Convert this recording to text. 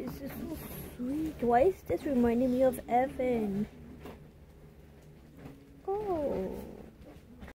This is so sweet. Why is this reminding me of Evan?